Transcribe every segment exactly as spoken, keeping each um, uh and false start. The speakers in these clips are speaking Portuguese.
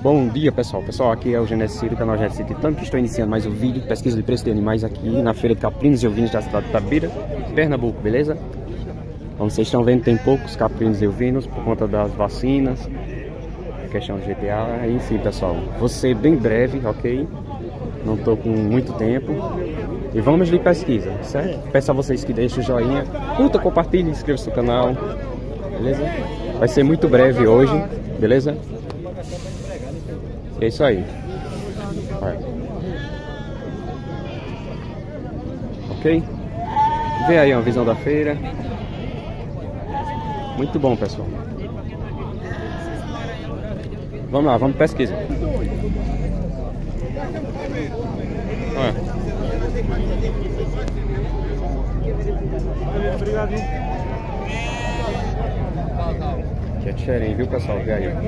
Bom dia, pessoal. Pessoal, aqui é o Genesi do canal Genesi Tanto que estou iniciando mais um vídeo de pesquisa de preço de animais aqui na feira de caprinos e ovinos da cidade de Itabira, Pernambuco, beleza? Como vocês estão vendo, tem poucos caprinos e ovinos por conta das vacinas, questão de G T A, enfim, pessoal. Vou ser bem breve, ok? Não estou com muito tempo. E vamos de pesquisa, certo? Peço a vocês que deixem o joinha, curta, compartilhe, inscreva-se no canal, beleza? Vai ser muito breve hoje, beleza? É isso aí. Vai. Ok? Vê aí uma visão da feira. Muito bom, pessoal. Vamos lá, vamos pesquisa. Olha. Obrigado. Que é cheirinho, viu, pessoal? Vê aí.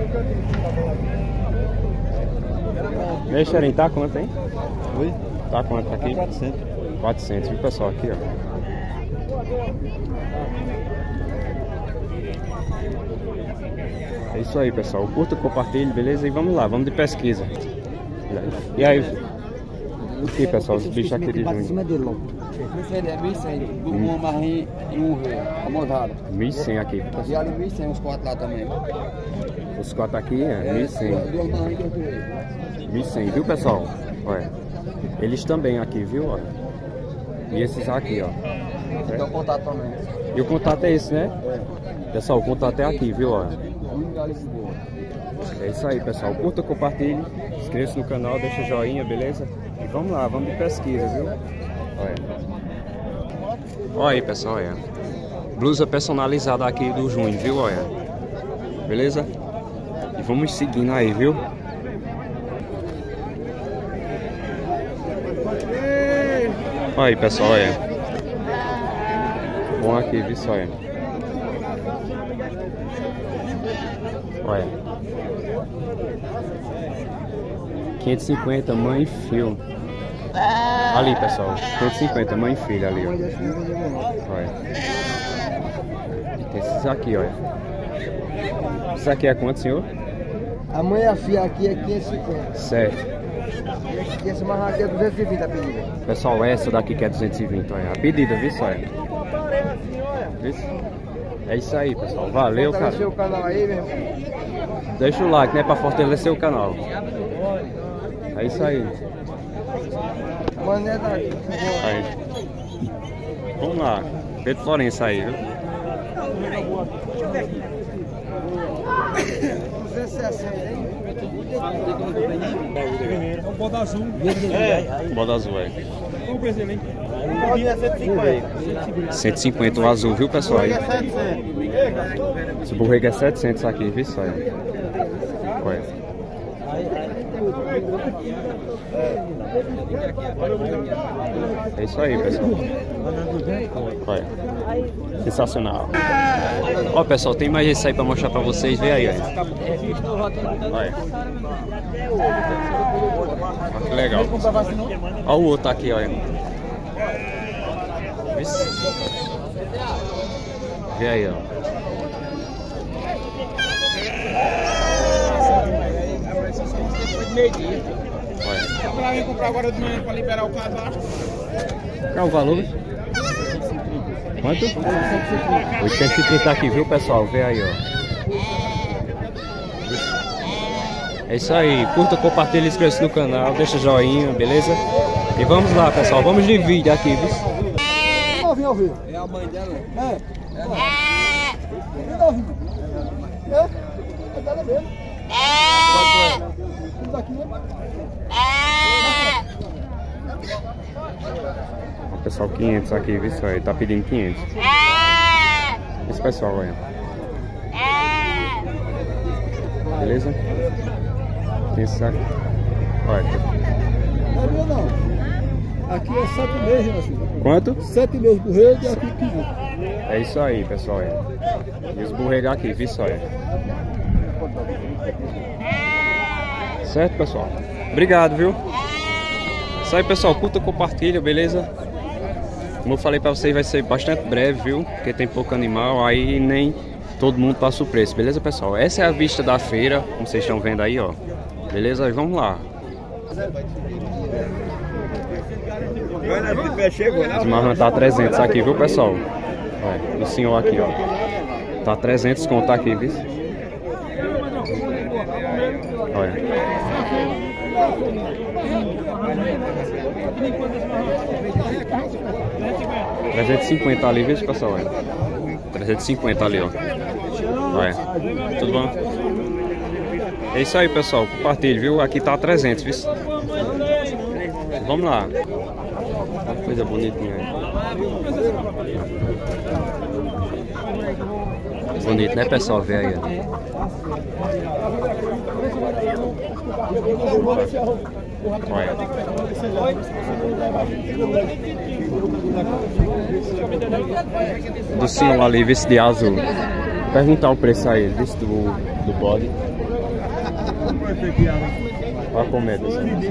Meio cheirinho, tá quanto, hein? Oi? Tá quanto aqui? quatrocentos. quatrocentos, viu, pessoal? Aqui, ó. É isso aí, pessoal. Curta, compartilhe, beleza? E vamos lá, vamos de pesquisa. E aí? O que, pessoal? Os bichos aqui de junho. Esse é mil e cem, do um marrinho e um rei, a moldada. mil e cem aqui. E ali mil e cem, os quatro lá também. Os quatro aqui é mil e cem. Dois marrinhos e dois reis. mil e cem, viu, pessoal? Olha. Eles também aqui, viu? Olha. E esses aqui, ó. Tem o contato também. E o contato é esse, né? É. Pessoal, o contato é aqui, viu? Olha. Um galho de boa. É isso aí, pessoal. Curta, compartilhe, inscreva-se no canal, deixa joinha, beleza? E vamos lá, vamos de pesquisa, viu? Olha. Olha aí, pessoal, olha. Blusa personalizada aqui do junho, viu? Olha. Beleza? E vamos seguindo aí, viu? Olha aí, pessoal, olha. Bom aqui, viu só, olha. Olha. quinhentos e cinquenta, mãe e filho. Ali, pessoal. quinhentos e cinquenta, mãe e filho ali, ó. Olha. Tem esses aqui, olha. Isso aqui é quanto, senhor? A mãe e a filha aqui é quinhentos e cinquenta. Certo. E essa marra aqui é duzentos e vinte a pedida. Pessoal, essa daqui que é duzentos e vinte, olha. A pedida, viu só, olha. É isso aí, pessoal. Valeu, cara. Deixa o canal aí, meu irmão. Deixa o like, né, pra fortalecer o canal. É isso aí. Mané daqui. Aí. Vamos lá. Pedro Florença aí, viu? duzentos e sessenta, hein? É o bode azul. É. Bode azul aí. Qual preço dele, hein? cento e cinquenta o azul, viu, pessoal? Aí. Esse borrego é setecentos aqui, viu só? Olha. É isso aí, pessoal. Olha. Sensacional. Ó, pessoal, tem mais esse aí pra mostrar pra vocês. Vê aí, olha. Olha. Olha que legal. Olha o outro aqui, olha. Vê aí, ó. Olha. Pra mim comprar agora de manhã pra liberar o cadastro. Qual é o valor? Quanto? oitocentos e trinta aqui, viu, pessoal? Vê aí, ó. É isso aí. Curta, compartilha, inscreva-se no canal, deixa joinha, beleza? E vamos lá, pessoal. Vamos de vídeo aqui, viu? É a mãe dela? É. É. É. É dela mesmo. É. Daqui, né? Ó, pessoal, quinhentos aqui, viu? Isso aí. Tá pedindo quinhentos. Esse pessoal, olha. Beleza? Tem esse aqui. Olha. Não é meu, não. Aqui é sete meses, meu filho. Quanto? Sete meses por rei e aqui quinhentos. É isso aí, pessoal. Olha. E os borregos aqui, viu? Isso aí. Certo, pessoal? Obrigado, viu? Isso aí, pessoal. Curta, compartilha, beleza? Como eu falei pra vocês, vai ser bastante breve, viu? Porque tem pouco animal, aí nem todo mundo passa o preço, beleza, pessoal? Essa é a vista da feira, como vocês estão vendo aí, ó. Beleza? Aí vamos lá. Esse marrom tá trezentos aqui, viu, pessoal? Olha, o senhor aqui, ó. Tá trezentos conto aqui, viu? Olha. trezentos e cinquenta ali, viu, pessoal? Olha. trezentos e cinquenta ali, ó. Olha. Tudo bom? É isso aí, pessoal. Compartilhe, viu? Aqui tá trezentos, viu? Vamos lá. Uma coisa bonitinha aí. Bonito, né, pessoal? Vê aí, ó. Olha. Do senhor ali, vê se de azul. Vou perguntar o preço aí, vê se do, do bode. Olha a cometa.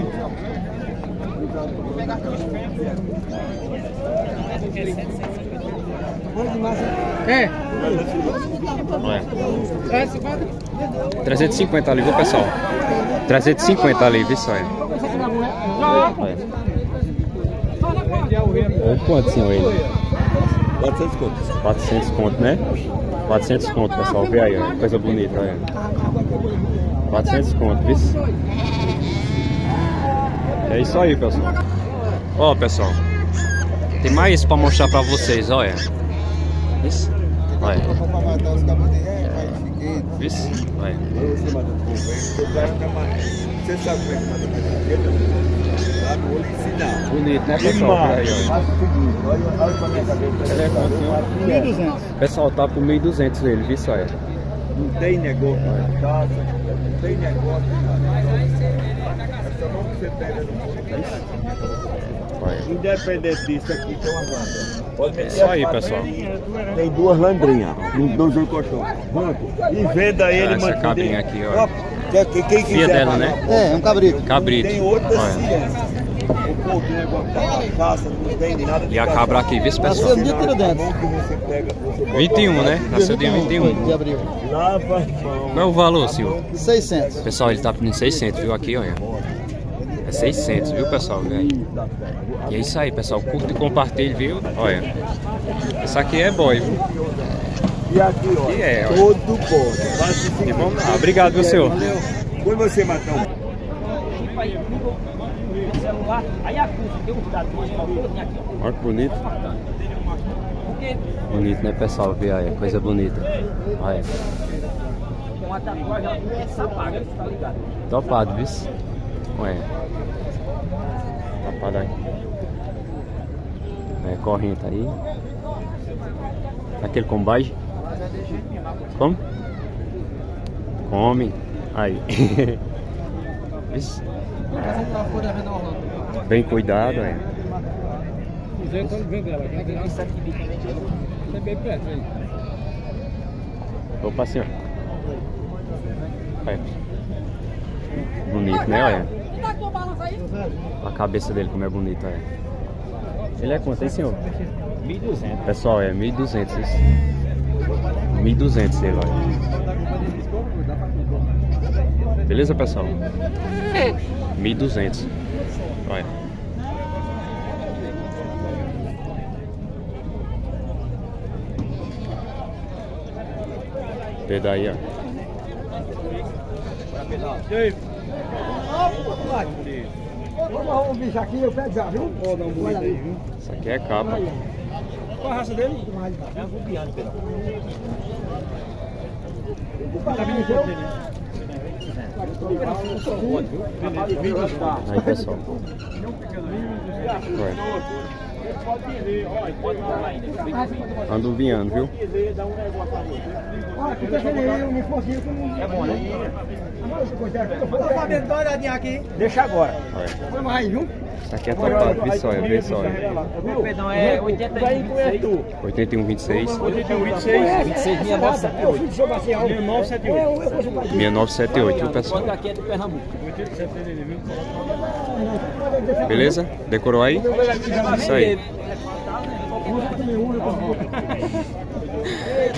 É. Olha. trezentos e cinquenta ali, viu, pessoal? trezentos e cinquenta ali, viu só? Olha. Olha quanto, senhor, ele? quatrocentos contos. quatrocentos conto, né? quatrocentos conto, pessoal. Vê aí, ó. Coisa bonita, olha. quatrocentos conto, viu? É isso aí, pessoal. Ó, pessoal. Tem mais pra mostrar pra vocês, olha. Isso. Olha. Isso. Olha. Você sabe como é que manda lá no olho ensinar. Bonito, né, pessoal? Aí, mil e duzentos. pessoal, tá por mil e duzentos ele, viu só? Não tem negócio na casa, não tem negócio na essa mão que você pega no corpo. Independente disso, aqui tem uma guarda. Pode É isso aí, pessoal. Tem duas landrinhas, nos dois colchões. E venda ele, essa mano. cabrinha aqui, ó. Quem, quem quiser. Filha dela, né? É, é um cabrito. Cabrito. Tem outra Olha. ciência. O povo não gosta da caça, não tem nada de E a cabra aqui, vê se pessoal. Nasceu dia Tiradentes. vinte e um, né? Nasceu dia vinte e um. De abril. Lava. Qual é o valor, senhor? seiscentos. Pessoal, ele tá pedindo seiscentos, viu? Aqui, olha. É seiscentos, viu, pessoal? Vê aí. E é isso aí, pessoal. Curta e compartilhe, viu? Olha. Essa aqui é boy, viu? E aqui, ó. E é, ó. Todo bode. E vamos lá. Obrigado, meu senhor. Foi você, Matão. Olha que bonito. Bonito, né, pessoal? Vê aí, coisa bonita. Olha. Uma tatuagem essa paga, tá ligado? Topado, viu? Olha. Topado aqui. É, corrente aí. Aquele combate. Como? Come. Aí. Isso. Bem cuidado, é. Opa, senhor. Olha. Bonito, né? Olha. A cabeça dele como é bonita, olha. Ele é quanto, hein, senhor? mil e duzentos. Pessoal, é mil e duzentos isso. mil e duzentos ele, olha. Beleza, pessoal? mil e duzentos. Olha. Vê daí, ó. Vamos um bicho aqui, eu pego já, viu? Olha aí, viu? Isso aqui é capa. Qual a raça dele? É um gubiano, pelo Aí, pessoal. Vai. Ando viando, viu? É bom, né? Deixa agora. Vamos aí, viu? Isso aqui é topado, vê só, vê só. Perdão, é oitenta e um, oitenta e um, vinte e seis. oitenta e um, vinte e seis. vinte e seis, sessenta e nove, setenta e oito. sessenta e nove, setenta e oito. sessenta e nove, setenta e oito, viu, pessoal? aqui é do Pernambuco. Beleza? Decorou aí? Isso aí.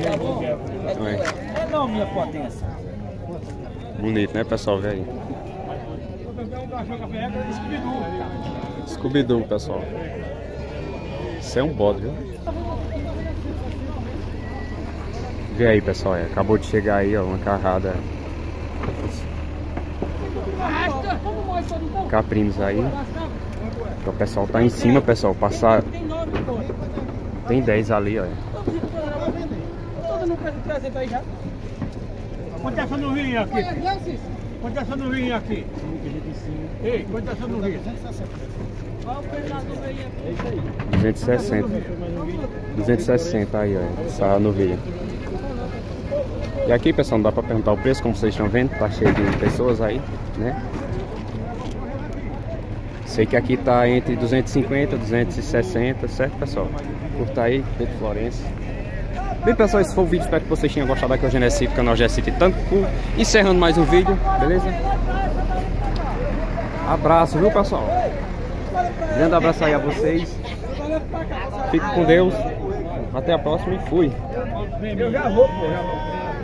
É não, minha potência. Bonito, né, pessoal? Vê aí. achou café é Scooby-Doo. Scooby-Doo, pessoal. Isso é um bode, viu? Vê aí, pessoal, é, acabou de chegar aí, ó, uma carrada. Caprinos aí. Então, o pessoal tá em cima, pessoal. Passar. Tem dez ali, ó. Quanto é essa novinha aqui? Quanto é essa novinha aqui? Ei, quanto é essa novinha? duzentos e sessenta. duzentos e sessenta aí, ó. Essa novilha. E aqui, pessoal, não dá pra perguntar o preço, como vocês estão vendo. Tá cheio de pessoas aí, né? Sei que aqui tá entre duzentos e cinquenta e duzentos e sessenta, certo, pessoal? Curta aí, Pedro Florencio. Bem, pessoal, esse foi o vídeo. Espero que vocês tenham gostado aqui. O Genecity, canal Genecity Tampico. Encerrando mais um vídeo, beleza? Abraço, viu, pessoal? Grande abraço aí a vocês. Fique com Deus. Até a próxima e fui. Eu já vou, pô, já vou.